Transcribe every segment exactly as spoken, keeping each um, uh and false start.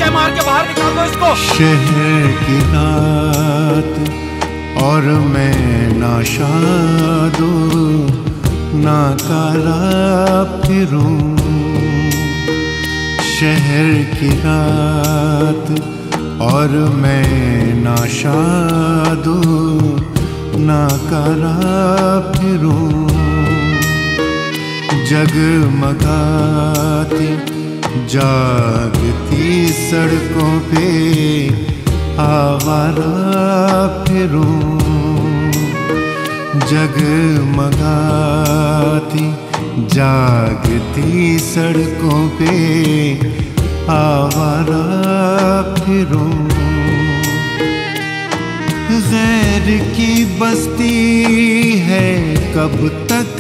गोले मार के बाहर निकाल दो इसको। शहर की रात और मैं नाशादो नाकारा फिरूं। शहर की रात और मैं नाशादो नाकारा फिरूं। जगमगाती जागती सड़कों पे आवारा फिरूं। जगमगाती जागती सड़कों पे आवारा फिरूं। गैर की बस्ती है कब तक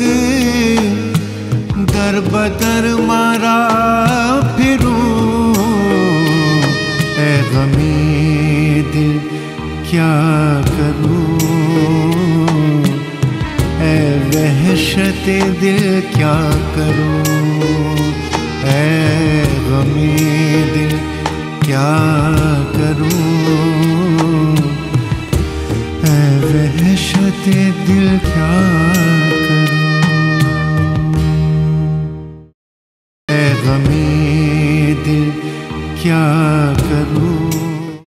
दर बदर मारा फिरूं। ऐ गमे दिल क्या करूं, ऐ वहशते दिल क्या करूं। ऐ गमे दिल क्या करूं, ऐ वहशते दिल क्या